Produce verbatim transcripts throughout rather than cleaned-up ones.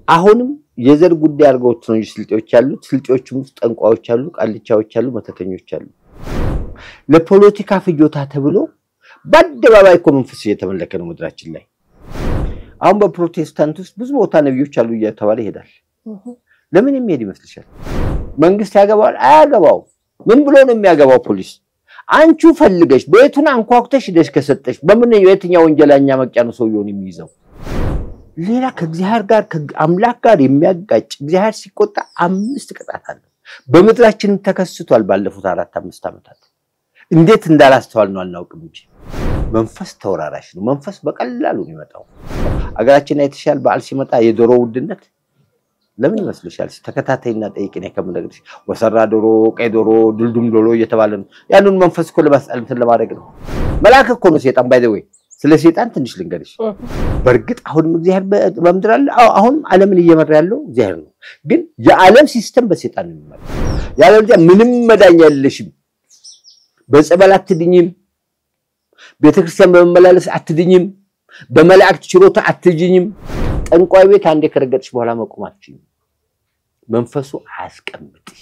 አሁንም የዘር ጉዳይ አርገውት ነው ስልጤዎች ያሉት ስልጤዎችም ውስጥ ጠንቋዮች አሉ ቃልቻዎች አሉ መተተኞች አሉ ለፖለቲካ ፍጆታ ተብሎ በአደባባይ ኮንፈረንስ እየተመለከ ነው ምድራችን ላይ አሁን በፕሮቴስታንት ውስጥ ብዙ ቦታ ነብዮች አሉ እየተባለ ይሄዳል ለምን የሚሄድ ይመስልሻል መንግስት ያገባዋል አያገባው ምን ብሎ ነው የሚያገባው ፖሊስ አንቺ ፈልገሽ ቤቱን አንኳኩተሽ ደሽ ከሰጠሽ በምን የትኛው ወንጀለኛ መቅጫ ነው ሰውየውን የሚይዘው ሌላ ከእግዚአብሔር ጋር ከአምላክ ጋር የሚያጋጭ እግዚአብሔር ሲቆጣ አምስት ቅጣት አለ በመድራችን ተከስቷል ባለፉት አራት አምስት አመታት እንዴት እንዳላስተዋል ነው አናውቅም እንጂ መንፈስ ተወራራሽ ነው መንፈስ በቀላሉ ነው የሚመጣው አገራችን አይተሻል በዓል ሲመጣ የዶሮ ውድነት ለምን ይመስልሻል ተከታታይና ጠይቅኔ ከመነግርሽ ወሰራ ዶሮ ቀይ ዶሮ ድልዱም ዶሮ እየተባለ ነው ያንን መንፈስ ኮለ ባስአልንት ለማድረግ ነው መልአክ እኮ ነው ሰይጣን ባይ ዘ ወይ ስለ ሰይጣን ትንሽ ልንገርሽ በርግጥ አሁን እግዚአብሔር በመድር አለ አሁን ዓለምን እየመራ ያለው እግዚአብሔር ነው ግን የዓለም ሲስተም በሰይጣን ነው የሚመራ ያለዚያ ምንም መዳኛ የለሽም በጸበል አትድኝም ቤተክርስቲያን በመመላለስ አትድኝም በመላእክት ችሎታ አትድኝም ጠንቋይ ቤት አንዴ ከረገጥሽ በኋላ መቆም አትችይም መንፈሱ አያስቀምጥሽ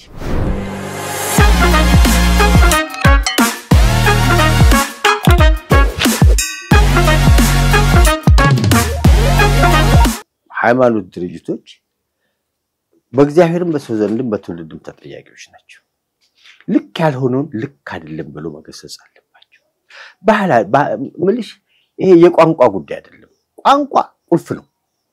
ሃይማኖት ድርጅቶች በእግዚአብሔርም በሰው ዘንድም በትውልድም ተጠያቂዎች ናቸው ልክ ያልሆነውን ልክ አይደለም ብሎ መገሰጽ አለባቸው ባህላ ምልሽ ይሄ የቋንቋ ጉዳይ አይደለም ቋንቋ ቁልፍ ነው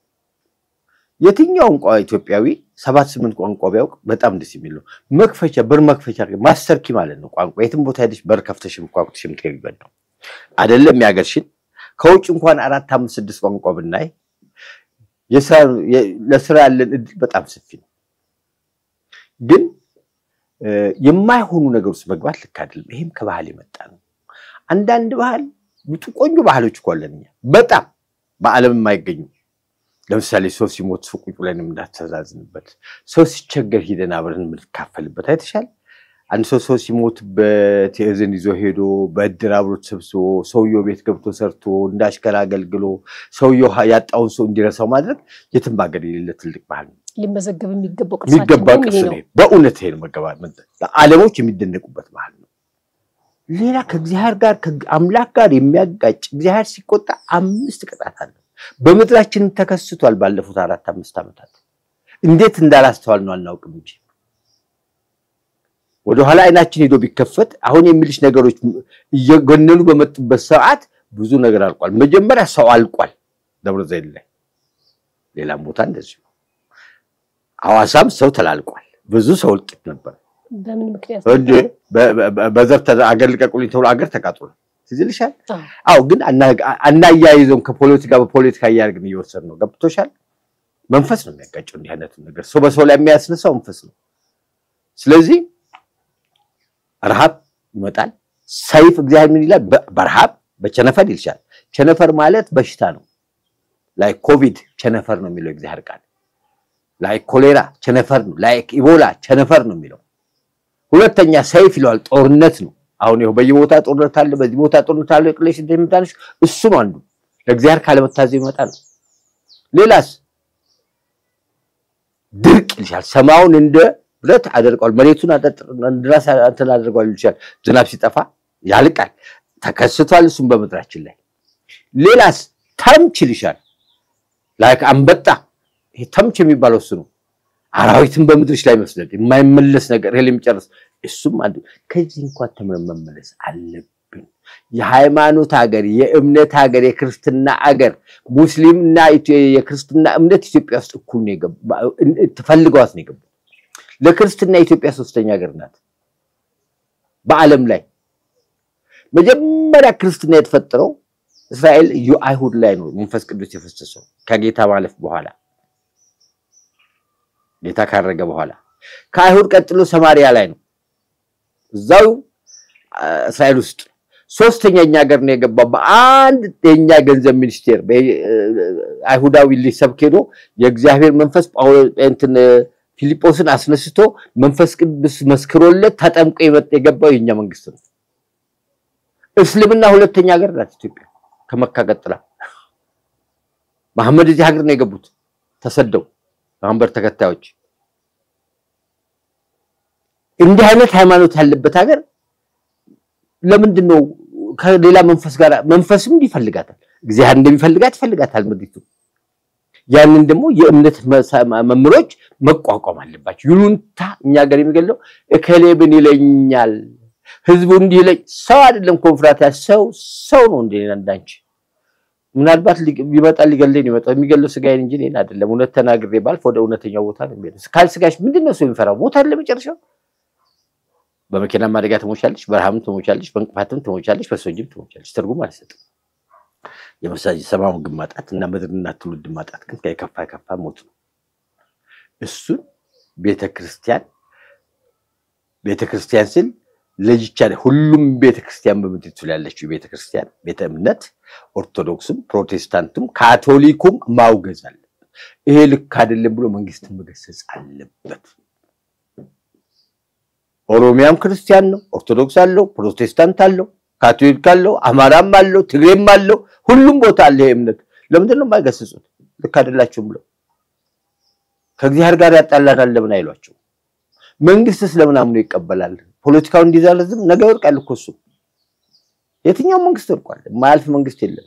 የትኛው ቋንቋ ኢትዮጵያዊ ሰባት ስምንት ቋንቋ ቢያውቅ በጣም ደስ የሚል ነው መክፈቻ በር መክፈቻ ማስተር ኪ ማለት ነው ቋንቋ የትም ቦታ ሄደሽ በር ከፍተሽም ቋንቋሽም ትገቢበት ነው አይደለም ያገርሽን ከውጭ እንኳን አራት አምስት ስድስት ቋንቋ ብናይ የሰር ለስራ ያለን እድል በጣም ሰፊ ነው ግን የማይሆኑ ነገሮች መግባት ልክ አይደለም ይሄም ከባህል የመጣ ነው አንዳንድ ባህል ቆንጆ ባህሎች ቆለኛ በጣም በዓለም የማይገኙ ለምሳሌ ሰው ሲሞት ሱቁ ብለን እንዳትተዛዝንበት ሰው ሲቸገር ሄደን አብረን ምንካፈልበት አይተሻል አንድ ሰው ሰው ሲሞትበት የዘን ይዞ ሄዶ በእድር አብሮ ተሰብስቦ ሰውየው ቤት ገብቶ ሰርቶ እንዳሽከራ አገልግሎ ሰውየው ያጣውን ሰው እንዲረሳው ማድረግ የትም ባገር የሌለ ትልቅ ባህል ነው ሊመዘገብ የሚገባው ቅርሳችን ነው በእውነት ይሄን መገባት ዓለሞች የሚደነቁበት ባህል ነው ሌላ ከእግዚአብሔር ጋር ከአምላክ ጋር የሚያጋጭ እግዚአብሔር ሲቆጣ አምስት ቅጣት አለ በመድራችን ተከስቷል ባለፉት አራት አምስት አመታት እንዴት እንዳላስተዋል ነው አናውቅም እንጂ ወደ ኋላ አይናችን ሄዶ ቢከፈት አሁን የሚልሽ ነገሮች እየገነኑ በመጥበት ሰዓት ብዙ ነገር አልቋል መጀመሪያ ሰው አልቋል ደብረ ዘይት ላይ ሌላም ቦታ እንደዚህ አዋሳም ሰው ተላልቋል ብዙ ሰው ልጥት ነበር በምን ምክንያት እንዴ በዘር ተአገልቀቁልኝ ተብሎ አገር ተቃጥሏል ትዝልሻል አው ግን አናያይዘው ከፖለቲካ በፖለቲካ ያርግን ይወሰድ ነው ገብቶሻል መንፈስ ነው የሚያጋጨው እንዲህ አይነት ነገር ሰው በሰው ላይ የሚያስነሳው መንፈስ ነው ስለዚህ ረሃብ ይመጣል ሰይፍ እግዚአብሔር ምን ይላል በረሃብ በቸነፈር ይልሻል ቸነፈር ማለት በሽታ ነው ላይ ኮቪድ ቸነፈር ነው የሚለው እግዚአብሔር ቃል ላይ ኮሌራ ቸነፈር ነው ላይ ኢቦላ ቸነፈር ነው የሚለው ሁለተኛ ሰይፍ ይላል ጦርነት ነው አሁን ይሄ በየቦታ ጦርነት አለ በዚህ ቦታ ጦርነት አለ ቅለሽ እንደምታንሽ እሱ ነው አንዱ ለእግዚአብሔር ካለመታዘዝ ይመጣል ሌላስ ድርቅ ይልሻል ሰማውን እንደ ብረት አደርቀዋል መሬቱን አደረሰ አንተን አደርቀዋል ይልሻል ዝናብ ሲጠፋ ያልቃል ተከስቷል እሱም በመድራችን ላይ ሌላስ ተምች ይልሻል ላይክ አንበጣ ይሄ ተምች የሚባለው እሱ ነው አራዊትን በመድርሽ ላይ መስደድ የማይመለስ ነገር ሄለም ጨርስ እሱም አንዱ ከዚህ እንኳን ተመመለስ አለብን የሃይማኖት ሀገር የእምነት ሀገር የክርስትና ሀገር ሙስሊምና የክርስትና እምነት ኢትዮጵያ ውስጥ እኩል ነው የገባው ተፈልገዋት ነው የገባው ለክርስትና ኢትዮጵያ ሶስተኛ ሀገር ናት በአለም ላይ መጀመሪያ ክርስትና የተፈጠረው እስራኤል አይሁድ ላይ ነው መንፈስ ቅዱስ የፈሰሰው ከጌታ ማለፍ በኋላ ጌታ ካረገ በኋላ ከአይሁድ ቀጥሎ ሰማሪያ ላይ ነው እዛው እስራኤል ውስጥ ሶስተኛኛ ሀገር ነው የገባው በአንድ የኛ ገንዘብ ሚኒስቴር አይሁዳዊ ሊሰብከዶ የእግዚአብሔር መንፈስ ጳውሎስ እንትን ፊሊጶስን አስነስቶ መንፈስ ቅዱስ መስክሮለት ተጠምቆ የገባው የኛ መንግስት ነው እስልምና ሁለተኛ ሀገር ናት ኢትዮጵያ ከመካ ቀጥላ መሐመድ እዚህ ሀገር ነው የገቡት ተሰደው ማንበር ተከታዮች እንዲህ አይነት ሃይማኖት ያለበት ሀገር ለምንድን ነው ከሌላ መንፈስ ጋር መንፈስም ይፈልጋታል እግዚአብሔር እንደሚፈልጋት ይፈልጋታል ምድሪቱ ያንን ደግሞ የእምነት መምሮች መቋቋም አለባቸው ይሉንታ እኛ ጋር የሚገለው እከሌብን ይለኛል ህዝቡ እንዲህ ይለኝ ሰው አይደለም ኮንፍራታ ሰው ሰው ነው እንዴ እንዳንቺ ምናልባት ሊመጣ ሊገለኝ ይመጣ የሚገለው ስጋዬን እንጂ እኔን አይደለም እውነት ተናግሬ ባልፍ ወደ እውነተኛው ቦታ ነው የሚሄደው ካልስጋሽ ምንድነው ሰው የሚፈራው ቦታ አለ መጨረሻው በመኪና ማደጋ ተሞቻለሽ በረሃም ተሞቻለሽ በእንቅፋትም ተሞቻለሽ በሶጅም ተሞቻለሽ ትርጉም አልሰጥም የመሳጅ ሰማው ግማጣት እና ምድርና ትውልድ ማጣት ግን ከከፋ ከፋ ሞት ነው እሱ ቤተክርስቲያን ቤተክርስቲያን ስል ለጅቻለ ሁሉም ቤተክርስቲያን በምድሪቱ ያለችው ቤተክርስቲያን ቤተ እምነት ኦርቶዶክስም ፕሮቴስታንቱም ካቶሊኩም ማውገዝ አለበት ይሄ ልክ አይደለም ብሎ መንግስትን መገሰጽ አለበት ኦሮሚያም ክርስቲያን ነው ኦርቶዶክስ አለው ፕሮቴስታንት አለው ካቶሊክ አለው አማራም አለው ትግሬም አለው ሁሉም ቦታ አለ እምነት ለምንድን ነው የማይገስጹት ልክ አይደላችሁም ብሎ ከእግዚአብሔር ጋር ያጣላናል ለምን አይሏቸው መንግስትስ ለምን አምኖ ይቀበላል ፖለቲካው እንዲዛለዝም ነገ ወርቃል እኮ እሱ የትኛው መንግስት ወርቋል ማልፍ መንግስት የለም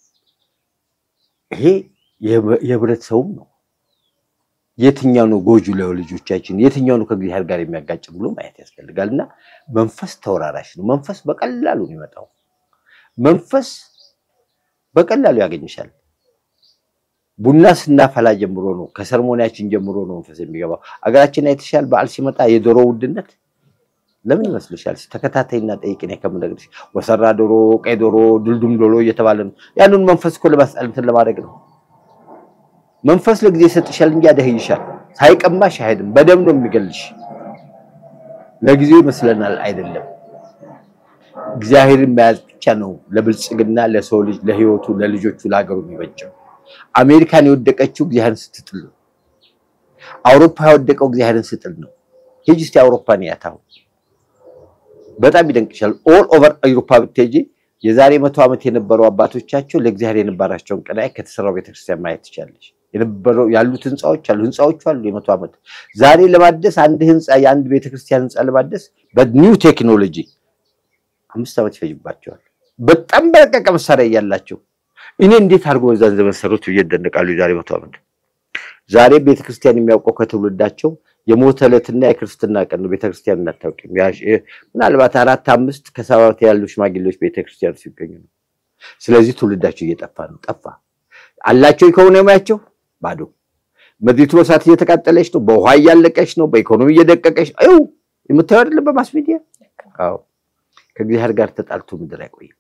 ይሄ የህብረተሰቡ ነው የትኛው ነው ጎጁ ለልጆቻችን የትኛው ነው ከእግዚአብሔር ጋር የሚያጋጭ ብሎ ማየት ያስፈልጋልና መንፈስ ተወራራሽ ነው መንፈስ በቀላሉ ነው የሚመጣው መንፈስ በቀላሉ ያገኝሻል ቡና ስናፈላ ጀምሮ ነው ከሰርሞኒያችን ጀምሮ ነው መንፈስ የሚገባው አገራችን አይተሻል በዓል ሲመጣ የዶሮ ውድነት ለምን ይመስልሻል ተከታታይና ጠይቅኔ ከምነግርሽ ወሰራ ዶሮ ቀይ ዶሮ ድልዱም ዶሮ እየተባለ ነው ያንን መንፈስ እኮ ለማስጠልንትን ለማድረግ ነው መንፈስ ለጊዜ ሰጥሻል እንጂ አደህይሻል ሳይቀማሽ አይደለም በደም ነው የሚገልሽ ለጊዜው መስለናል አይደለም እግዚአብሔርን መያዝ ብቻ ነው ለብልጽግና ለሰው ልጅ ለህይወቱ ለልጆቹ ለሀገሩ የሚበጀው አሜሪካን የወደቀችው እግዚአብሔርን ስትጥል ነው አውሮፓ የወደቀው እግዚአብሔርን ስትጥል ነው ሄጂስቲ አውሮፓን ያታው በጣም ይደንቅሻል ኦል ኦቨር አውሮፓ ብትሄጂ የዛሬ መቶ ዓመት የነበረው አባቶቻቸው ለእግዚአብሔር የነበራቸውን ቀናይ ከተሰራው ቤተክርስቲያን ማየት ይቻላል የነበረው ያሉት ህንጻዎች አሉ ህንጻዎች አሉ የመቶ ዓመት ዛሬ ለማደስ አንድ ህንጻ የአንድ ቤተክርስቲያን ህንጻ ለማደስ በኒው ቴክኖሎጂ አምስት ዓመት ይፈጅባቸዋል በጣም በረቀቀ መሳሪያ ያላቸው እኔ እንዴት አርጎ በዛን ዘመን ሰሩት ይደነቃሉ ዛሬ መቶ ዓመት ዛሬ ቤተክርስቲያን የሚያውቀው ከተውልዳቸው የሞተለትና የክርስትና ቀን ነው ቤተክርስቲያን እናታውቂም ምናልባት አራት አምስት ከሰባት ያሉ ሽማግሌዎች ቤተክርስቲያን ሲገኙ ነው ስለዚህ ትውልዳቸው እየጠፋ ነው ጠፋ አላቸው ኢኮኖሚያቸው ባዶ ምድሪቱ በሳት እየተቃጠለች ነው በውሃ ያለቀች ነው በኢኮኖሚ እየደቀቀች ነው አይው የምታየው አይደለም በማስ ሚዲያ አዎ ከእግዚአብሔር ጋር ተጣልቶ ምድር አይቆይም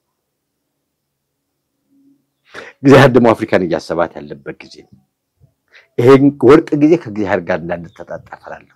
እግዚአብሔር ደግሞ አፍሪካን እያሰባት ያለበት ጊዜ ነው ይሄን ወርቅ ጊዜ ከእግዚአብሔር ጋር እንዳንተጣጣፈራለሁ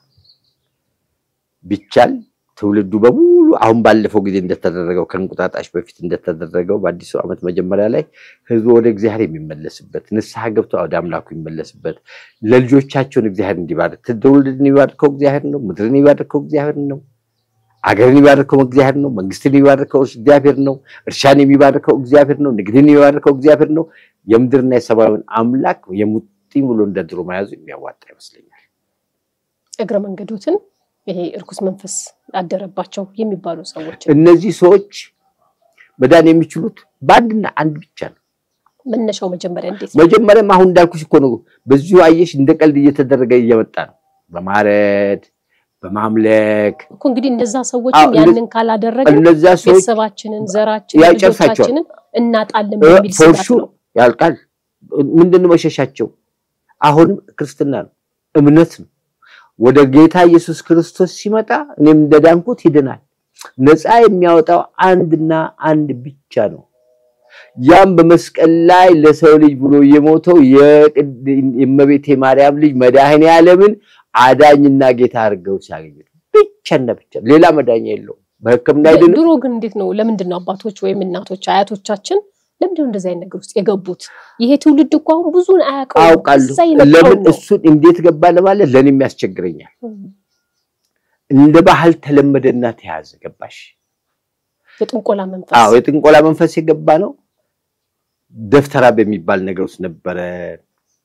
ቢቻል ትውልዱ በሙሉ አሁን ባለፈው ጊዜ እንደተደረገው ከንቁጣጣሽ በፊት እንደተደረገው በአዲሱ ዓመት መጀመሪያ ላይ ህዝቡ ወደ እግዚአብሔር የሚመለስበት ንስሐ ገብቶ ወደ አምላኩ የሚመለስበት ለልጆቻቸው እግዚአብሔር እንዲባርክ ትውልድን ይባርከው እግዚአብሔር ነው ምድርን ይባርከው እግዚአብሔር ነው አገርን ይባርከው እግዚአብሔር ነው መንግስትን ይባርከው እግዚአብሔር ነው እርሻን ይባርከው እግዚአብሔር ነው ንግድን ይባርከው እግዚአብሔር ነው የምድርና የሰማዩን አምላክ የሙጥኝ ብሎ እንደድሮ ማያዙ የሚያዋጣ ይመስለኛል እግረ መንገዶትን ይሄ እርኩስ መንፈስ አደረባቸው የሚባሉ ሰዎች እነዚህ ሰዎች መዳን የሚችሉት ባንድና አንድ ብቻ ነው መነሻው መጀመሪያ እንዴት መጀመሪያ አሁን እንዳልኩሽ እኮ ነው በዚሁ አየሽ እንደቀልድ እየተደረገ እየመጣ ነው በማረድ በማምለክ እኮ እንግዲህ እንደዛ ሰዎችን ያንን ካላደረገ ቤተሰባችንን ዘራችንን ልጆቻችንን እናጣለን በሚል ስራት ነው ያልቃል ምንድነው መሸሻቸው አሁን ክርስትና ነው እምነት ነው ወደ ጌታ ኢየሱስ ክርስቶስ ሲመጣ እኔም እንደዳንኩት ይድናል ነፃ የሚያወጣው አንድና አንድ ብቻ ነው ያም በመስቀል ላይ ለሰው ልጅ ብሎ የሞተው የእመቤቴ ማርያም ልጅ መድኃኔ ዓለምን አዳኝና ጌታ አርገው ሲያገኙ ብቻና ብቻ ሌላ መዳኛ የለው በህክምና አይደለም ድሮ ግን እንዴት ነው ለምንድን ነው አባቶች ወይም እናቶች አያቶቻችን ለምንድን ነው እንደዛ አይነት ነገር ውስጥ የገቡት ይሄ ትውልድ እኮ አሁን ብዙን አያውቀው ለምን እሱ እንዴት ገባ ለማለት ለኔ የሚያስቸግረኛል እንደ ባህል ተለመደና ተያዘ ገባሽ የጥንቆላ መንፈስ አዎ የጥንቆላ መንፈስ የገባ ነው ደፍተራ በሚባል ነገር ውስጥ ነበር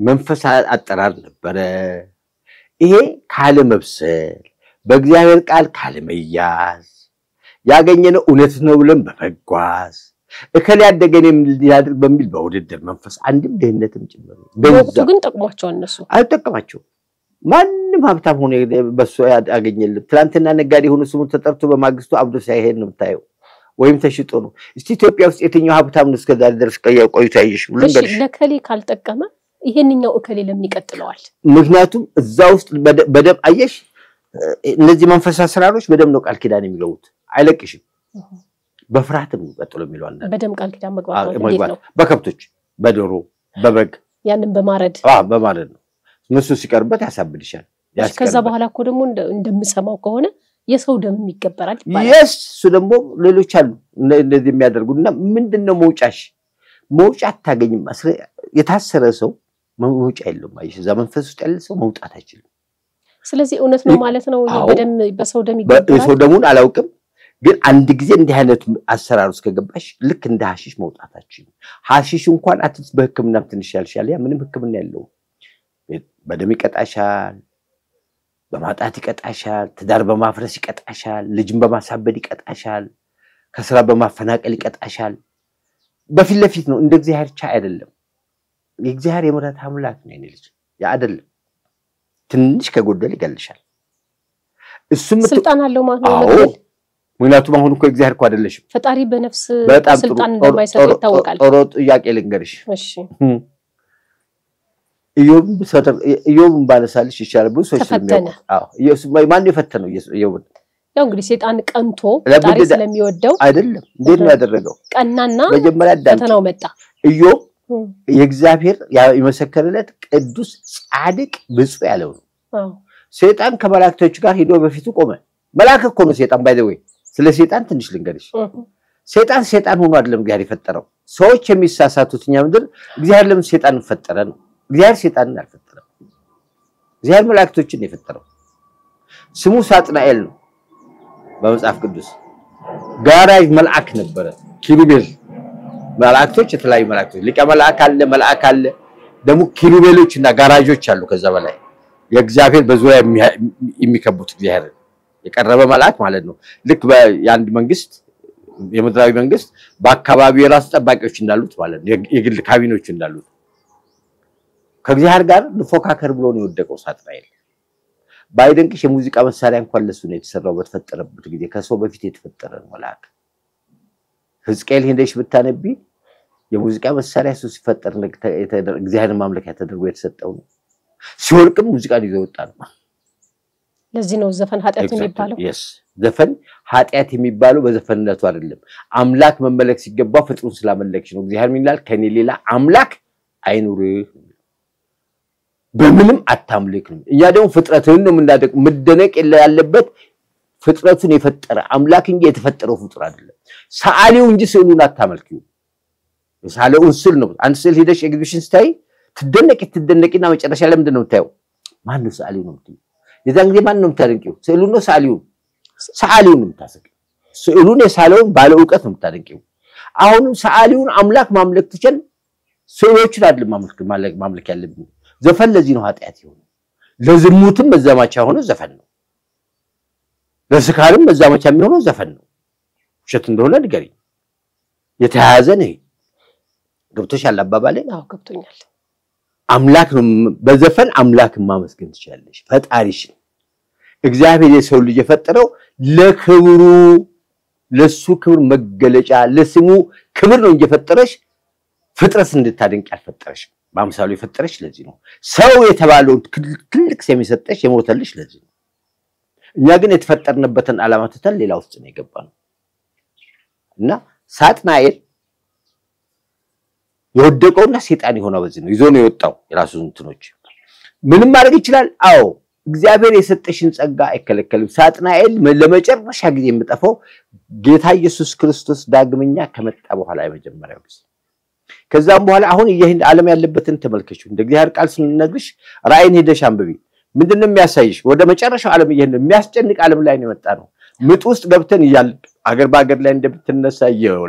መንፈስ አጠራር ነበረ። ይሄ ካለ መብሰል በእግዚአብሔር ቃል ካለ መያዝ ያገኘነው እውነት ነው ብለን በመጓዝ እከለ ያደገንም ሊያድር በሚል በውድድር መንፈስ አንድም ደህነትም ጭምር በወቅቱ ግን ጠቅሟቸው እነሱ አልጠቀማቸው ማንንም ሀብታም ሆነ በሱ ያገኘል ትላንትና ነጋዴ ሆኖ ስሙ ተጠርቶ በማግስቱ አብዶ ሳይሄድ ነው የምታየው ወይም ተሽጦ ነው እስቲ ኢትዮጵያ ውስጥ የትኛው ሀብታም ነው እስከዛ ድረስ ቆይቶ ያይሽ ልንገርሽ ለከሌ ካልጠቀመ ይሄንኛው እከሌ ለምን ይቀጥለዋል ምክንያቱም እዛ ውስጥ በደም አየሽ እነዚህ መንፈሳዊ ስራሮች በደም ነው ቃል ኪዳን የሚገቡት አይለቅሽም በፍራትም ቀጥሎ የሚሏል በደም ቃል ኪዳን መግባት ነው በከብቶች በዶሮ በበግ ያንን በማረድ አዎ በማረድ ነው እነሱ ሲቀርበት ያሳብድሻል ከዛ በኋላ እኮ ደግሞ እንደምሰማው ከሆነ የሰው ደም ይገበራል ይባላል yes እሱ ደግሞ ሌሎች አሉ እንደዚህ የሚያደርጉና ምንድነው መውጫሽ መውጫ አታገኝም የታሰረ ሰው መውጫ የለውም አይሽ እዛ መንፈስ ውስጥ ያለ ሰው መውጣት አይችልም ስለዚህ እውነት ነው ማለት ነው በደም በሰው ደም ይገበራል በሰው ደሙን አላውቅም ግን አንድ ጊዜ እንዲህ አይነት አሰራር ውስጥ ከገባሽ ልክ እንደ ሐሺሽ መውጣታችን ሐሺሽ እንኳን አትስ በህክምናም ትንሽ ያልሻል ያ ምንም ህክምና ያለው በደም ይቀጣሻል በማጣት ይቀጣሻል ትዳር በማፍረስ ይቀጣሻል ልጅን በማሳበድ ይቀጣሻል ከስራ በማፈናቀል ይቀጣሻል በፊት ለፊት ነው እንደ እግዚአብሔር ቻ አይደለም የእግዚአብሔር የምሕረት አምላክ ነው የኔ ልጅ ያ አይደለም ትንሽ ከጎደል ይገልሻል እሱም ስልጣን አለው ማለት ነው ምክንያቱም አሁን እኮ እግዚአብሔር እኮ አይደለሽም ፈጣሪ በነፍስ ስልጣን እንደማይሰጥ ይታወቃል ጦር ጥያቄ ልንገርሽ እሺ ኢዮብ ሰተር ኢዮብ ባለሳልሽ ይሻላል ብዙ ሰዎች ስለሚያውቁ አዎ ኢየሱስ ማን የፈተነው ኢዮብ ያው እንግዲህ ሰይጣን ቀንቶ ፈጣሪ ስለሚወደው አይደለም እንዴት ነው ያደረገው ቀናና መጀመሪያ ፈተናው መጣ ኢዮብ የእግዚአብሔር የመሰከረለት ቅዱስ ጻድቅ ብፁዕ ያለው ነው አዎ ሰይጣን ከመላእክቶች ጋር ሄዶ በፊቱ ቆመ መልአክ እኮ ነው ሰይጣን ባይ ዘ ወይ ስለ ሰይጣን ትንሽ ልንገርሽ ሰይጣን ሰይጣን ሆኖ አይደለም እግዚአብሔር የፈጠረው ሰዎች የሚሳሳቱት እኛ ምድር እግዚአብሔር ለምን ሰይጣን ፈጠረ ነው እግዚአብሔር ሰይጣንን አልፈጠረም እግዚአብሔር መላእክቶችን የፈጠረው ስሙ ሳጥናኤል ነው በመጽሐፍ ቅዱስ ጋራጅ መልአክ ነበረ ኪሩቤል መላእክቶች የተለያዩ መላእክቶች ሊቀ መልአክ አለ መልአክ አለ ደግሞ ኪሩቤሎችና ጋራጆች አሉ ከዛ በላይ የእግዚአብሔር በዙሪያ የሚከቡት እግዚአብሔር የቀረበ መልአክ ማለት ነው ልክ በአንድ መንግስት የምድራዊ መንግስት በአካባቢው የራስ ጠባቂዎች እንዳሉት ማለት ነው የግል ካቢኖች እንዳሉት ከእግዚአብሔር ጋር ለፎካከር ብሎ ነው የወደቀው ሳጥናኤል ባይደንቅሽ የሙዚቃ መሳሪያ እንኳን ለሱ ነው የተሰራው በተፈጠረበት ጊዜ ከሰው በፊት የተፈጠረ መልአክ ሕዝቅኤል ሄደሽ ብታነቢ የሙዚቃ መሳሪያ እሱ ሲፈጠር እግዚአብሔር ማምለኪያ ተደርጎ የተሰጠው ነው ሲወርቅም ሙዚቃን ይዘው ወጣ ነው ለዚህ ነው ዘፈን ኃጢአት የሚባለው yes ዘፈን ኃጢአት የሚባለው በዘፈንነቱ አይደለም አምላክ መመለክ ሲገባ ፍጥሩን ስላመለክሽ ነው እግዚአብሔር ምን ይላል ከኔ ሌላ አምላክ አይኑርህ በምንም አታምልክ ነው እኛ ደግሞ ፍጥረትን ነው ምንዳደቅ መደነቅ ያለበት ፍጥረቱን የፈጠረ አምላክ እንጂ የተፈጠረው ፍጡር አይደለም ሰዓሊው እንጂ ስዕሉን አታመልኪው የሳለው ስዕል ነው አንድ ስዕል ሄደሽ ኤግዚቢሽን ስታይ ትደነቂ ትደነቂና መጨረሻ ላይ ምንድነው ታየው ማን ነው ሰዓሊው ነው የምትይው የዛን ጊዜ ማን ነው የምታደንቂው ስዕሉን ነው ሰዓሊው ሰዓሊውን ነው የምታሰቂው ስዕሉን የሳለውን ባለ ዕውቀት ነው የምታደንቂው አሁንም ሰዓሊውን አምላክ ማምለክ ትችል ስዕሎችን አይደለም ማምለክ ማምለክ ማምለክ ያለብን ዘፈን ለዚህ ነው ኃጢአት ይሆነው ለዝሙትም መዛማቻ ሆኖ ዘፈን ነው ለስካርም መዛማቻ የሚሆነው ዘፈን ነው ውሸት እንደሆነ ንገሪ የተያያዘ ነው ገብቶሻል አባባሌ አዎ ገብቶኛል አምላክ ነው በዘፈን አምላክ ማመስገን ትችላለሽ ፈጣሪሽን እግዚአብሔር የሰው ልጅ የፈጠረው ለክብሩ ለሱ ክብር መገለጫ ለስሙ ክብር ነው እንጀፈጠረሽ ፍጥረት እንድታደንቅ ያልፈጠረሽ በአምሳሉ የፈጠረሽ ለዚህ ነው ሰው የተባለው ትልቅ ሰው የሚሰጠሽ የሞተልሽ ለዚህ ነው እኛ ግን የተፈጠርንበትን ዓላማ ተተን ሌላ ውስጥ ነው የገባነው እና ሳጥናኤል የወደቀውና ሰይጣን የሆነው በዚህ ነው ይዞ ነው የወጣው የራሱን እንትኖች ምንም ማድረግ ይችላል አዎ እግዚአብሔር የሰጠሽን ጸጋ አይከለከልም ሳጥናኤል ለመጨረሻ ጊዜ የምጠፋው ጌታ ኢየሱስ ክርስቶስ ዳግመኛ ከመጣ በኋላ የመጀመሪያው ጊዜ ከዛም በኋላ አሁን ይሄን ዓለም ያለበትን ተመልከቹ እንደ እግዚአብሔር ቃል ስንነግርሽ ራእይን ሄደሽ አንብቢ ምንድነው የሚያሳይሽ ወደ መጨረሻው ዓለም ይሄን የሚያስጨንቅ ዓለም ላይ ነው የመጣ ነው ምጥ ውስጥ ገብተን ይያል አገር ባገር ላይ እንደምትነሳ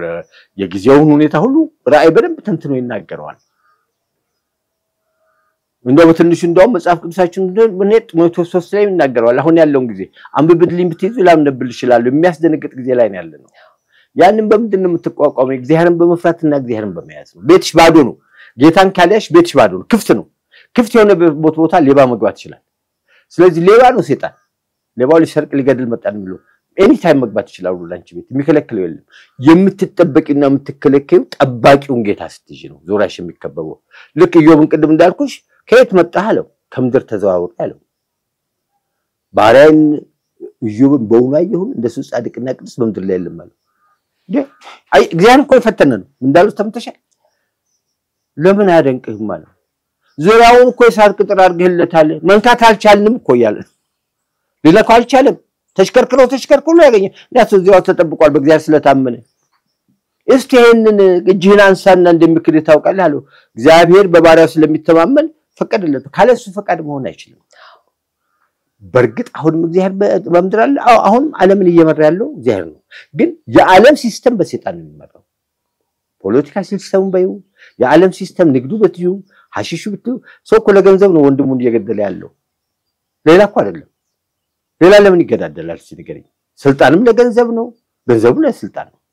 የጊዜውን ሁኔታ ሁሉ ራእይ በደንብ ተንትኖ ይናገራል እንደው በትንሹ እንደው መጽሐፍ ቅዱሳችን ምን ጢሞቴዎስ ሶስት ላይ ይናገራል አሁን ያለውን ጊዜ አንብብልኝ ብትይዙ ላምነብል ይችላል የሚያስደነግጥ ጊዜ ላይ ነው ያለነው ያንን በመድን የምትቋቋመው እግዚአብሔርን በመፍራትና እግዚአብሔርን በመያዝ ነው ቤትሽ ባዶ ነው ጌታን ካለሽ ቤትሽ ባዶ ነው ክፍት ነው ክፍት የሆነ ቦታ ሌባ መግባት ይችላል ስለዚህ ሌባ ነው ሰይጣን ሌባው ሊሰርቅ ሊገድል መጣን ብሎ ኤኒ ታይም መግባት ይችላል ላንቺ ቤት የሚከለክለው የለም የምትጠበቂና የምትከለከዩ ጠባቂውን ጌታ ስትይጂ ነው ዞራሽ የሚከበበው ልክ ኢዮብን ቅድም እንዳልኩሽ ከየት መጣህ አለው ከምድር ተዘዋወረ አለው ባሪያን ኢዮብን በእውነት ይሁን እንደሱ ጻድቅና ቅዱስ በምድር ላይ የለም ማለት አይ እግዚአብሔር እኮ የፈተነ ነው እንዳሉት ተምተሻል ለምን አያደንቅህም ማለት ዙሪያውን እኮ የሳር ቅጥር አድርገህለታል መንካት አልቻልንም እኮ ያለ ሊለካ አልቻለም ተሽከርክሮ ተሽከርክሮ ያገኘ ያሱ ዚያው ተጠብቋል በእግዚአብሔር ስለታመነ እስቲ ይሄንን እጅህን አንሳና እንደምክድ ታውቃለህ አለው እግዚአብሔር በባሪያው ስለሚተማመን ፈቀደለት ካለሱ ፈቃድ መሆን አይችልም በርግጥ አሁን እግዚአብሔር በመድር አለ አሁን ዓለምን እየመራ ያለው እግዚአብሔር ነው ግን የዓለም ሲስተም በሰይጣን ነው የሚመራው ፖለቲካ ሲስተም ባዩ የዓለም ሲስተም ንግዱ በትዩ ሐሺሹ በትዩ ሰው እኮ ለገንዘብ ነው ወንድሙን እየገደለ ያለው ሌላ እኮ አይደለም ሌላ ለምን ይገዳደላል ሲነገረኝ ስልጣንም ለገንዘብ ነው ገንዘቡ ለስልጣን ነው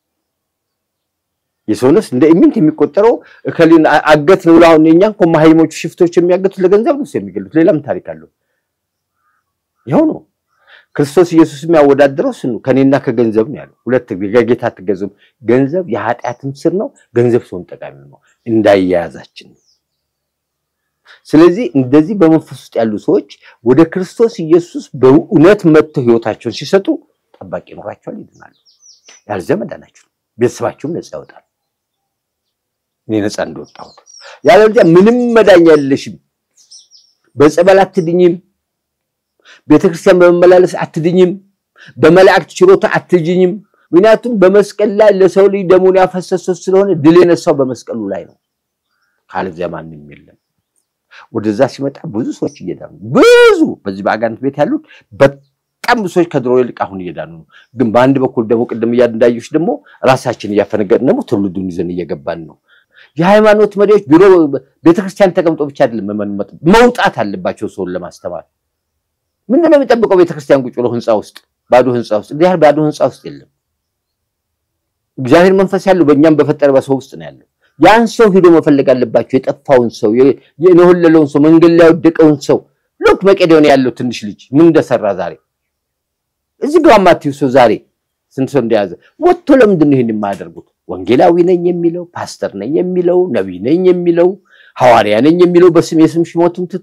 የሰውነስ እንደ ኢሚንት የሚቆጠረው እከሊን አገት ነው አሁን የኛን ኮማሃይሞቹ ሽፍቶች የሚያገቱት ለገንዘብ ነው የሚገሉት ሌላም ታሪክ አለው ይሄው ነው ክርስቶስ ኢየሱስ የሚያወዳደረው እሱ ከኔና ከገንዘብ ነው ያለው ሁለት ጌታ ተገዘም ገንዘብ የኃጢአትም ስር ነው ገንዘብ ሰውን ጠቃሚ ነው እንዳያያዛችን ስለዚህ እንደዚህ በመንፈስ ውስጥ ያሉ ሰዎች ወደ ክርስቶስ ኢየሱስ በእውነት መጥተው ህይወታቸውን ሲሰጡ ጠባቂ ኖራቸዋል ይድናሉ ያልዘመዳናችሁ ቤተሰባችሁም ነፃ ያወጣል እኔ ነፃ እንደወጣው ያለዚያ ምንም መዳኛ የለሽም በጸበል አትድኝም ቤተክርስቲያን በመመላለስ አትድኝም በመላእክት ችሎታ አትድኝም ምክንያቱም በመስቀል ላይ ለሰው ልጅ ደሙን ያፈሰሰው ስለሆነ ድል የነሳው በመስቀሉ ላይ ነው ካልዚያ ማንንም የለም ወደዛ ሲመጣ ብዙ ሰዎች እየዳኑ ብዙ በዚህ ባጋንት ቤት ያሉት በጣም ሰዎች ከድሮ ይልቅ አሁን እየዳኑ ነው ግን በአንድ በኩል ደግሞ ቅድም ያንዳዩሽ ደግሞ ራሳችን ያፈነገድን ነው ትውልዱን ይዘን እየገባን ነው የሃይማኖት መሪዎች ቢሮ ቤተክርስቲያን ተቀምጦ ብቻ አይደለም መውጣት አለባቸው ሰውን ለማስተማር ምንድነው የሚጠብቀው ቤተክርስቲያን ቁጭ ብሎ ህንጻ ውስጥ ባዶ ህንጻ ውስጥ እግዚአብሔር ባዶ ህንጻ ውስጥ የለም እግዚአብሔር መንፈስ ያለው በእኛም በፈጠረ በሰው ውስጥ ነው ያለው ያን ሰው ሄዶ መፈለግ አለባቸው የጠፋውን ሰው የነሆለለውን ሰው መንገድ ላይ ወደቀውን ሰው ሉክ መቄዶንያ ያለው ትንሽ ልጅ ምን እንደሰራ ዛሬ እዚህ ጋር ማቲው ሰው ዛሬ ስንት ሰው እንደያዘ ወጥቶ ለምንድን ነው ይሄን የማያደርጉት ወንጌላዊ ነኝ የሚለው ፓስተር ነኝ የሚለው ነብይ ነኝ የሚለው ሐዋርያ ነኝ የሚለው በስም የስም ሽሞቱን ትቶ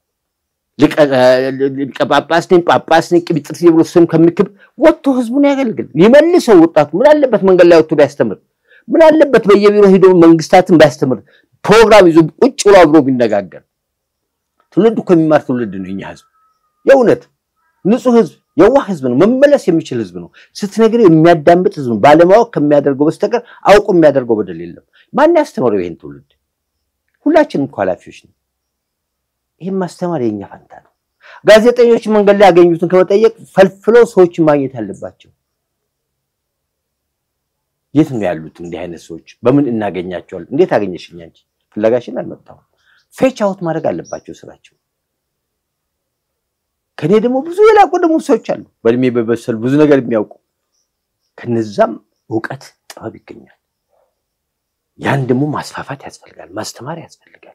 ሊቀጳጳስ ነኝ ጳጳስ ነኝ ቅብጥርስ ይብሎ ስም ከሚክብ ወጥቶ ህዝቡን ያገልግል ይመልሰው ወጣቱ ምን አለበት መንገድ ላይ ወጥቶ ቢያስተምር ምን አለበት በየቢሮ ሄዶ መንግስታትን ቢያስተምር ፕሮግራም ይዞ ቁጭ ብሎ አብሮ ቢነጋገር ትውልዱ ከሚማር ትውልድ ነው እኛ ህዝብ የእውነት ንጹህ ህዝብ የዋህ ህዝብ ነው መመለስ የሚችል ህዝብ ነው ስትነግረው የሚያዳምጥ ህዝብ ነው ባለማወቅ ከሚያደርገው በስተቀር አውቆ የሚያደርገው በደል የለም ማን ያስተምረው ይሄን ትውልድ ሁላችንም ኳላፊዎች ነን ይሄን ማስተማር የኛ ፈንታ ነው ጋዜጠኞች መንገድ ላይ ያገኙትን ከመጠየቅ ፈልፍለው ሰዎች ማግኘት አለባቸው የት ነው ያሉት እንዲህ አይነት ሰዎች በምን እናገኛቸዋል እንዴት አገኘሽኝ አንቺ ፍለጋሽን አልመጣው ፌች አውት ማድረግ አለባቸው ስራቸው ከኔ ደግሞ ብዙ የላቁ ደግሞ ሰዎች አሉ በእድሜ በበሰል ብዙ ነገር የሚያውቁ ከነዛም ዕውቀት ጥበብ ይገኛል ያን ደግሞ ማስፋፋት ያስፈልጋል ማስተማር ያስፈልጋል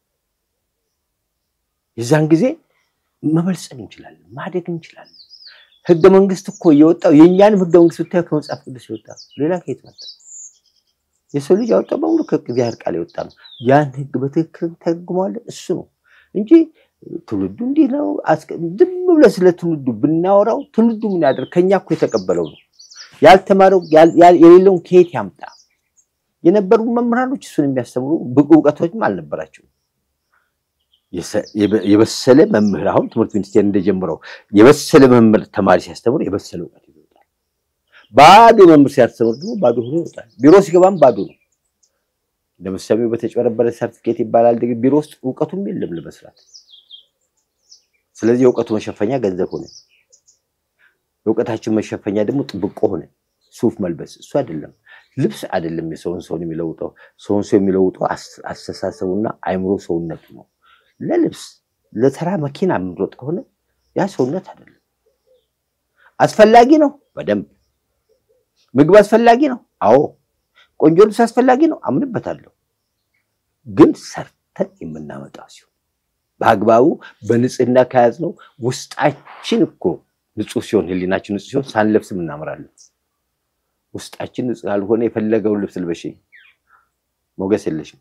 የዛን ጊዜ መበልጸግ እንችላለን ማደግ እንችላለን ህገ መንግስት እኮ የወጣው የኛን ህገ መንግስት ብታዩ ከመጽሐፍ ቅዱስ ይወጣል ሌላ ከየት መጣ የሰው ልጅ ያወጣው በሙሉ ከእግዚአብሔር ቃል ይወጣ ነው ያን ህግ በትክክል ተርጉሟል እሱ ነው እንጂ ትውልዱ እንዲህ ነው ዝም ብለ ስለ ትውልዱ ብናወራው ትውልዱ ምን ያደርግ ከኛ እኮ የተቀበለው ነው ያልተማረው የሌለውን ከየት ያምጣ የነበሩ መምህራኖች እሱን የሚያስተምሩ ብቁ ዕውቀቶችም አልነበራቸው የበሰለ መምህር አሁን ትምህርት ሚኒስቴር እንደጀመረው የበሰለ መምህር ተማሪ ሲያስተምር የበሰለ ዕውቀት ይወጣል ባዶ መምህር ሲያስተምር ደግሞ ባዶ ሆኖ ይወጣል ቢሮ ሲገባም ባዶ ነው ለምሳሌ በተጨረበረ ሰርቲፊኬት ይባላል ቢሮ ውስጥ ዕውቀቱም የለም ለመስራት ስለዚህ ዕውቀቱ መሸፈኛ ገንዘብ ሆነ ዕውቀታችን መሸፈኛ ደግሞ ጥብቆ ሆነ ሱፍ መልበስ እሱ አይደለም ልብስ አይደለም የሰውን ሰው የሚለውጠው ሰውን ሰው የሚለውጠው አስተሳሰቡና አይምሮ ሰውነቱ ነው ለልብስ ለተራ መኪና ምሮጥ ከሆነ ያ ሰውነት አይደለም አስፈላጊ ነው በደንብ ምግብ አስፈላጊ ነው አዎ ቆንጆ ልብስ አስፈላጊ ነው አምንበታለሁ ግን ሰርተን የምናመጣው ሲሆን በአግባቡ በንጽህና ከያዝነው ውስጣችን እኮ ንጹህ ሲሆን ህሊናችን ንጹህ ሲሆን ሳንለብስም እናምራለን ውስጣችን ንጹህ አልሆነ የፈለገው ልብስ ልበሽ ሞገስ የለሽም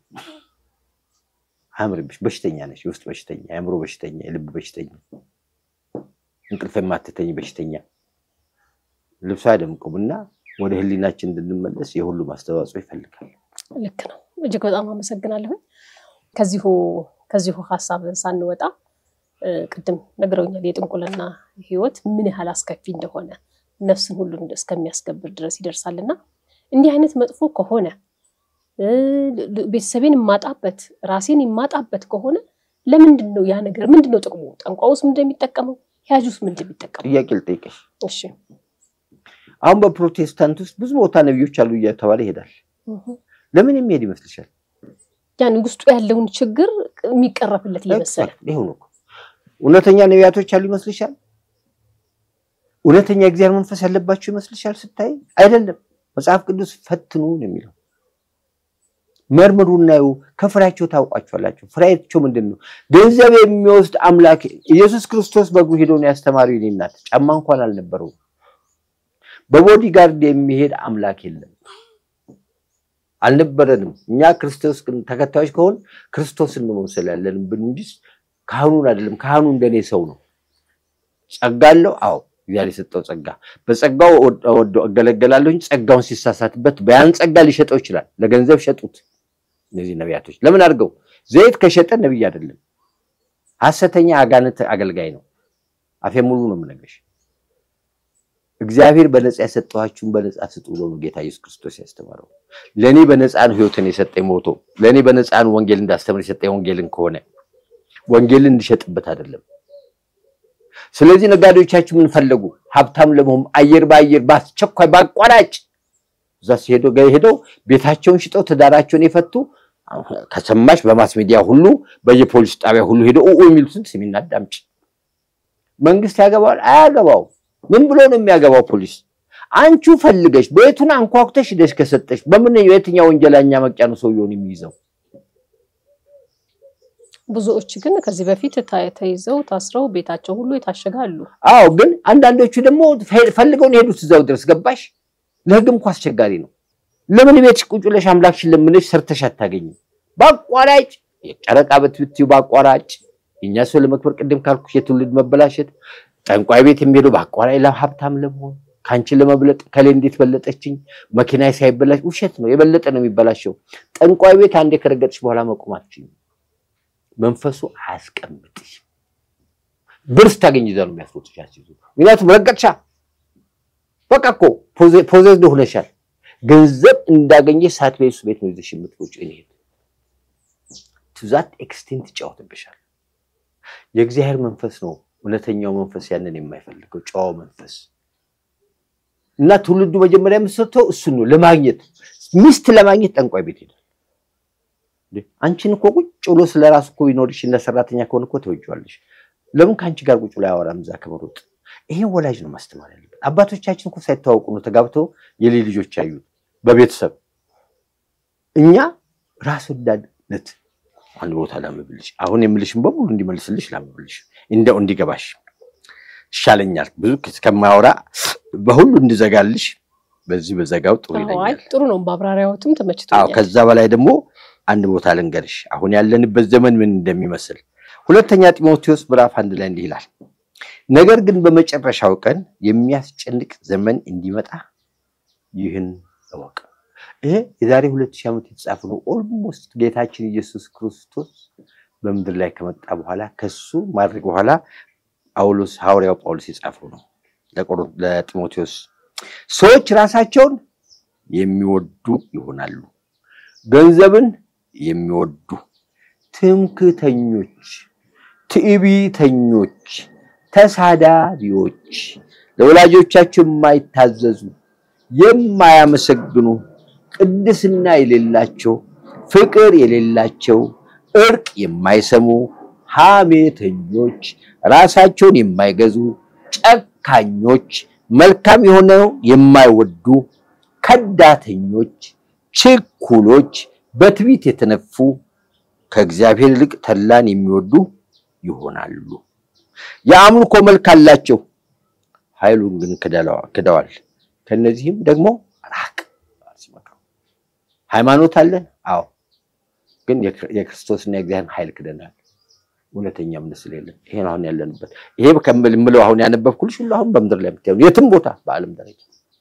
አምርብሽ በሽተኛ ነሽ ውስጥ በሽተኛ አእምሮ በሽተኛ የልብ በሽተኛ እንቅልፍ የማትተኝ በሽተኛ ልብስ አይደምቁምና ወደ ህሊናችን እንድንመለስ የሁሉ ማስተዋጽኦ ይፈልጋል ልክ ነው እጅግ በጣም አመሰግናለሁ ከዚሁ ከዚሁ ሐሳብ ሳንወጣ ቅድም ነገረውኛል የጥንቁልና ህይወት ምን ያህል አስከፊ እንደሆነ ነፍስን ሁሉ እስከሚያስገብር ድረስ ይደርሳልና እንዲህ አይነት መጥፎ ከሆነ ቤተሰቤን ማጣበት ራሴን ማጣበት ከሆነ ለምንድን ነው ያ ነገር ምንድነው ጥቅሙ ጠንቋውስ ምን እንደሚጠቀመው ያጁስ ምን እንደሚጠቀመው ጥያቄ ልጠይቅሽ እሺ አሁን በፕሮቴስታንት ውስጥ ብዙ ቦታ ነብዮች አሉ እያተባለ ይሄዳል ለምን የሚሄድ ይመስልሻል ያን ውስጡ ያለውን ችግር የሚቀረፍለት ይመስላል ይሁን እኮ እውነተኛ ነብያቶች አሉ ይመስልሻል እውነተኛ እግዚአብሔር መንፈስ ያለባቸው ይመስልሻል ስታይ አይደለም መጽሐፍ ቅዱስ ፈትኑ ነው የሚለው መርምሩናዩ ከፍራቸው ታውቋቸዋላችሁ ፍራይቸው ምንድነው ገንዘብ የሚወስድ አምላክ ኢየሱስ ክርስቶስ በእግሩ ሄዶ ነው ያስተማረው ይልናት ጫማ እንኳን አልነበረው በቦዲጋርድ የሚሄድ አምላክ የለም አልነበረንም እኛ ክርስቶስ ተከታዮች ከሆን ክርስቶስን ነው መምሰል ያለን ብንዲስ ካህኑን አይደለም ካህኑ እንደኔ ሰው ነው ጸጋለው አው ያለ ሰጠው ጸጋ በጸጋው ወዶ አገለገላለሁኝ ጸጋውን ሲሳሳትበት በያን ጸጋ ሊሸጠው ይችላል ለገንዘብ ሸጡት እነዚህ ነብያቶች ለምን አድርገው ዘይት ከሸጠ ነብይ አይደለም ሐሰተኛ አጋንንት አገልጋይ ነው አፌ ሙሉ ነው ምንነግርሽ እግዚአብሔር በነጻ ያሰጣችሁን በነጻ ስጡ ብሎ ጌታ ኢየሱስ ክርስቶስ ያስተማረው ለኔ በነጻ ነው ህይወትን የሰጠኝ ሞቶ ለኔ በነጻ ነው ወንጌል እንዳስተምር የሰጠኝ ወንጌልን ከሆነ ወንጌልን እንድሸጥበት አይደለም ስለዚህ ነጋዴዎቻችሁ ምን ፈለጉ ሀብታም ለመሆን አየር ባየር ባስቸኳይ ባቋራጭ ዛስ ሄዶ ጋር ሄዶ ቤታቸውን ሽጠው ተዳራቸውን የፈቱ ከሰማሽ በማስ ሚዲያ ሁሉ በየፖሊስ ጣቢያ ሁሉ ሄዶ ኦ የሚሉትን ስሚና አዳምጪ መንግስት ያገባዋል አያገባው ምን ብሎ ነው የሚያገባው ፖሊስ አንቺ ፈልገሽ ቤቱን አንኳኩተሽ ደሽ ከሰጠሽ በምን የትኛው ወንጀለኛ መቅጫ ነው ሰውየውን የሚይዘው ብዙዎች ግን ከዚህ በፊት ተይዘው ታስረው ቤታቸው ሁሉ የታሸጋሉ አዎ ግን አንዳንዶቹ ደግሞ ፈልገው ነው ሄዱት እዛው ድረስ ገባሽ ለህግም እንኳን አስቸጋሪ ነው ለምን ቤትሽ ቁጭ ብለሽ አምላክሽን ለምንሽ ሰርተሽ አታገኝ ባቋራጭ የጨረቃ በትብትዩ ባቋራጭ እኛ ሰው ለመክበር ቅድም ካልኩሽ የትውልድ መበላሸት ጠንቋይ ቤት የሚሄዱ ባቋራጭ ለሀብታም ለመሆን ካንቺ ለመብለጥ ከሌ እንዴት በለጠችኝ መኪናይ ሳይበላሽ ውሸት ነው የበለጠ ነው የሚበላሸው ጠንቋይ ቤት አንዴ ከረገጥሽ በኋላ መቆማችሁ መንፈሱ አያስቀምጥሽ ብርስ ታገኝ ይዛሉ የሚያስወጡሽ ያሲዙ ምክንያቱም ረገጥሻ በቃኮ ፖዘዝ ሆነሻል ገንዘብ እንዳገኘሽ ሳትበይሱ ቤት ነው ይዘሽ የምትወጪ እኔ to that extent ጫውተብሻል የእግዚአብሔር መንፈስ ነው እውነተኛው መንፈስ ያንን የማይፈልገው ጫው መንፈስ እና ትውልዱ መጀመሪያ መስርተው እሱ ነው ለማግኘት ሚስት ለማግኘት ጠንቋይ ቤት ይላል አንቺን እኮ ቁጭ ብሎ ስለራሱ እኮ ይኖርሽ እና ሰራተኛ ከሆነ እኮ ተወጇልሽ ለምን ካንቺ ጋር ቁጭ ብሎ ያወራም ዛ ከመሩጥ ይሄ ወላጅ ነው ማስተማር ያለበት አባቶቻችን እኮ ሳይታወቁ ነው ተጋብተው የሌ ልጆች አዩት በቤተሰብ እኛ ራስ ወዳድነት አንድ ቦታ ላምብልሽ አሁን የምልሽም በሙሉ እንዲመልስልሽ ላምብልሽ እንደው እንዲገባሽ ይሻለኛል ብዙ ከማወራ በሁሉ እንድዘጋልሽ በዚህ በዘጋው ጥሩ ይለኛል አይ ጥሩ ነው ባብራሪያውቱም ተመችቶኛል አዎ ከዛ በላይ ደግሞ አንድ ቦታ ልንገርሽ አሁን ያለንበት ዘመን ምን እንደሚመስል ሁለተኛ ጢሞቴዎስ ምዕራፍ አንድ ላይ እንዲህ ይላል ነገር ግን በመጨረሻው ቀን የሚያስጨንቅ ዘመን እንዲመጣ ይህን እወቅ ይሄ የዛሬ ሁለት ሺህ ዓመት የተጻፈ ነው ኦልሞስት ጌታችን ኢየሱስ ክርስቶስ በመድር ላይ ከመጣ በኋላ ከሱ ማድረግ በኋላ ጳውሎስ ሐዋርያው ጳውሎስ የጻፈው ነው ለጢሞቴዎስ ሰዎች ራሳቸውን የሚወዱ ይሆናሉ ገንዘብን የሚወዱ ትምክተኞች ትዕቢተኞች ተሳዳቢዎች ለወላጆቻቸው የማይታዘዙ የማያመሰግኑ ቅድስና የሌላቸው ፍቅር የሌላቸው እርቅ የማይሰሙ ሐሜተኞች ራሳቸውን የማይገዙ ጨካኞች መልካም የሆነው የማይወዱ ከዳተኞች ችኩሎች በትዕቢት የተነፉ ከእግዚአብሔር ይልቅ ተድላን የሚወዱ ይሆናሉ የአምልኮ መልክ አላቸው ኃይሉን ግን ክደዋል ከነዚህም ደግሞ ራቅ ሃይማኖት አለን አዎ ግን የክርስቶስና የእግዚአብሔር ኃይል ክደናል እውነተኛ እምነት ስለሌለ ይሄ አሁን ያለንበት ይሄ ከምልምለው አሁን ያነበብኩልሽ ሁሉ አሁን በመድር ላይ የምታየው የትም ቦታ በአለም ደረጃ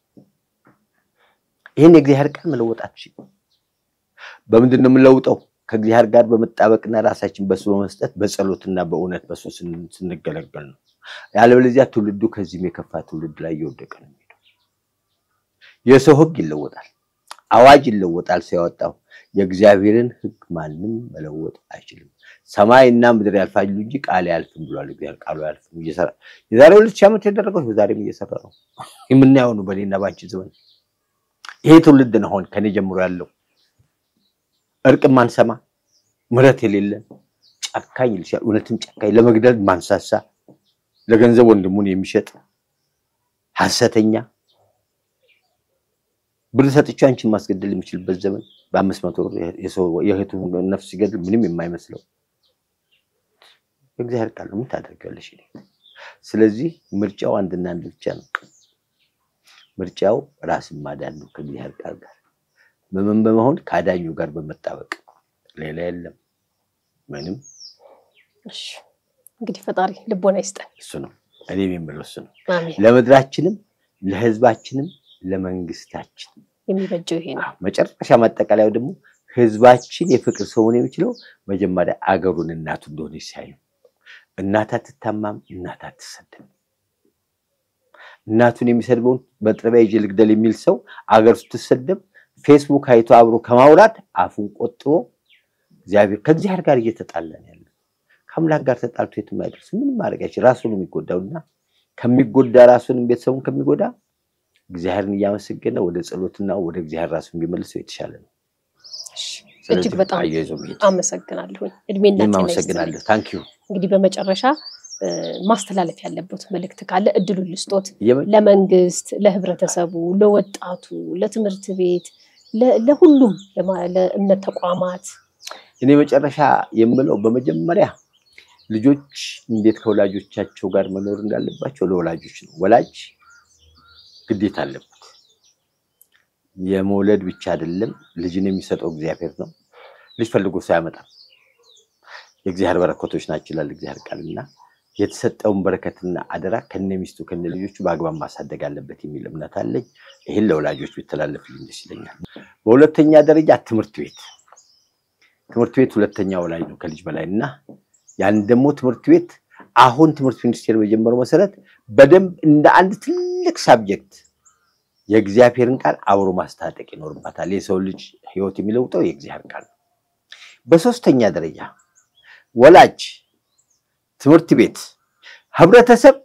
ይሄን የእግዚአብሔር ቃል መለወጣች በምንድን ነው የምንለውጠው ከእግዚአብሔር ጋር በመጣበቅና ራሳችን በሱ በመስጠት በጸሎትና በእውነት በሱ ስንገለገል ነው ያለበለዚያ ትውልዱ ከዚህም የከፋ ትውልድ ላይ ይወደቀ ነው የሰው ህግ ይለወጣል አዋጅ ይለወጣል ሲያወጣው የእግዚአብሔርን ህግ ማንንም መለወጥ አይችልም ሰማይና ምድር ያልፋሉ እንጂ ቃል ያልፍም ብሏል እግዚአብሔር ቃሉ ያልፍም እየሰራ የዛሬ ሁለት ሺህ ዓመት የተደረገው ዛሬም እየሰራ ነው የምናየው ነው በሌና ባንቺ ዘመን ይሄ ትውልድ ነው ሆን ከኔ ጀምሮ ያለው እርቅ ማንሰማ ምረት የሌለ ጫካኝ ልሻል እውነትም ጫካኝ ለመግደል ማንሳሳ ለገንዘብ ወንድሙን የሚሸጥ ሐሰተኛ ብር ሰጥቼ አንቺን ማስገደል የሚችልበት ዘመን በአምስት መቶ የሰው የህቱ ነፍስ ይገድል ምንም የማይመስለው እግዚአብሔር ቃል ነው ታደርጋለሽ ስለዚህ ምርጫው አንድና አንድ ብቻ ነው ምርጫው ራስን ማዳን ነው ከእግዚአብሔር ቃል ጋር በመን በመሆን ካዳኙ ጋር በመጣበቅ ሌላ የለም ምንም እሺ እንግዲህ ፈጣሪ ልቦና ይስጠን እሱ ነው እኔም የምለው እሱ ነው ለምድራችንም ለህዝባችንም ለመንግስታችን የሚበጀው ይሄ ነው መጨረሻ ማጠቃለያው ደግሞ ህዝባችን የፍቅር ሰው ሆነ የሚችለው መጀመሪያ አገሩን እናቱ እንደሆነ ሲያዩ እናት አትታማም እናት አትሰደም እናቱን የሚሰድበው በጥረቢያ ይጅ ልግደል የሚል ሰው አገር ስትሰደብ ፌስቡክ አይቶ አብሮ ከማውራት አፉን ቆጥቦ እግዚአብሔር ከእግዚአብሔር ጋር እየተጣላን ያለ ከአምላክ ጋር ተጣልቶ የትም አይደርስ ምንም ማድረግ አይችልም ራሱን የሚጎዳውና ከሚጎዳ ራሱን ቤተሰቡን ከሚጎዳ እግዚአብሔርን ያመሰገነ ወደ ጸሎትና ወደ እግዚአብሔር ራሱን ቢመልሰው የተሻለ ነው እጅግ በጣም አመሰግናለሁ እድሜና ጤና አመሰግናለሁ ታንክ ዩ እንግዲህ በመጨረሻ ማስተላለፍ ያለበት መልእክት ካለ እድሉን ልስጦት ለመንግስት ለህብረተሰቡ ለወጣቱ ለትምህርት ቤት ለሁሉም ለእምነት ተቋማት እኔ መጨረሻ የምለው በመጀመሪያ ልጆች እንዴት ከወላጆቻቸው ጋር መኖር እንዳለባቸው ለወላጆች ነው ወላጅ ግዴታ አለበት የመውለድ ብቻ አይደለም ልጅን የሚሰጠው እግዚአብሔር ነው ልጅ ፈልጎ ሳይመጣ የእግዚአብሔር በረከቶች ናቸው ይላል እግዚአብሔር ቃልና የተሰጠውን በረከትና አደራ ከነሚስቱ ከነልጆቹ በአግባብ ማሳደግ አለበት የሚል እምነት አለኝ ይሄን ለወላጆች ቢተላለፍልኝ ደስ ይለኛል በሁለተኛ ደረጃ ትምህርት ቤት ትምህርት ቤት ሁለተኛው ላይ ነው ከልጅ በላይና ያን ደግሞ ትምህርት ቤት አሁን ትምህርት ሚኒስቴር በጀመረው መሰረት በደንብ እንደ አንድ ትልቅ ሳብጀክት የእግዚአብሔርን ቃል አብሮ ማስተዋወቅ ይኖርባታል የሰው ልጅ ህይወት የሚለውጠው የእግዚአብሔር ቃል በሶስተኛ ደረጃ ወላጅ ትምህርት ቤት ህብረተሰብ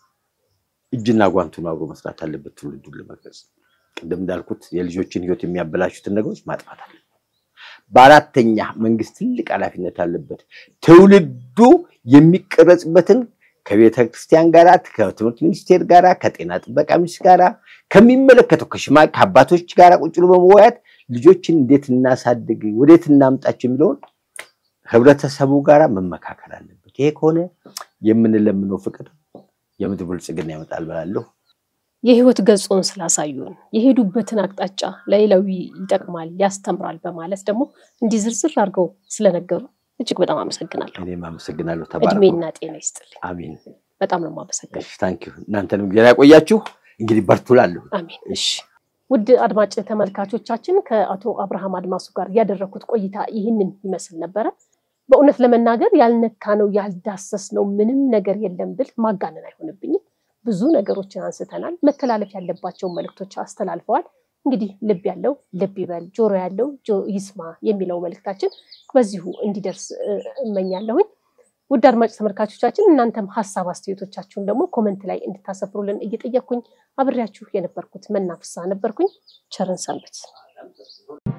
እጅና ጓንቱን አብሮ መስራት አለበት ትውልዱን ለመቅረጽ ቅድም እንዳልኩት የልጆችን ህይወት የሚያበላሹትን ነገሮች ማጥፋት አለበት በአራተኛ መንግስት ትልቅ ኃላፊነት አለበት ትውልዱ የሚቀረጽበትን ከቤተ ክርስቲያን ጋር ከትምህርት ሚኒስቴር ጋር ከጤና ጥበቃ ሚኒስቴር ጋር ከሚመለከተው ከሽማቅ አባቶች ጋር ቁጭ ብሎ በመወያየት ልጆችን እንዴት እናሳድግ ወዴት እናምጣቸው የሚለውን ህብረተሰቡ ጋር መመካከል አለበት ይሄ ከሆነ የምንለምነው ፍቅር የምድር ብልጽግና ያመጣል ብላለሁ የህይወት ገጾን ስላሳዩን የሄዱበትን አቅጣጫ ለሌላው ይጠቅማል ያስተምራል በማለት ደግሞ እንዲዝርዝር አድርገው ስለነገሩ እጅግ በጣም አመሰግናለሁ እኔም አመሰግናለሁ ተባረኩ እድሜና ጤና ይስጥልኝ አሜን በጣም ነው ማመሰግናለሁ ታንክ ዩ እናንተንም ገና ያቆያችሁ እንግዲህ በርቱላለሁ አሜን እሺ ውድ አድማጭ ተመልካቾቻችን ከአቶ አብርሃም አድማሱ ጋር ያደረኩት ቆይታ ይህንን ይመስል ነበር በእውነት ለመናገር ያልነካነው ያልዳሰስነው ምንም ነገር የለም ብል ማጋነን አይሆንብኝም ብዙ ነገሮችን አንስተናል መተላለፍ ያለባቸው መልእክቶች አስተላልፈዋል እንግዲህ ልብ ያለው ልብ ይበል ጆሮ ያለው ይስማ የሚለው መልእክታችን በዚሁ እንዲደርስ እመኛለሁ ውድ አድማጭ ተመልካቾቻችን እናንተም ሐሳብ አስተያየቶቻችሁን ደግሞ ኮሜንት ላይ እንድታሰፍሩልን እየጠየቅኩኝ አብሬያችሁ የነበርኩት መናፍሳ ነበርኩኝ ቸርን ሰንብት